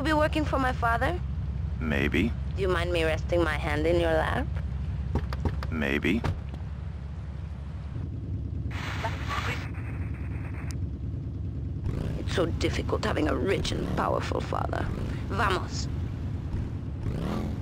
be working for my father? Maybe. Do you mind me resting my hand in your lap? Maybe. It's so difficult having a rich and powerful father. Vamos.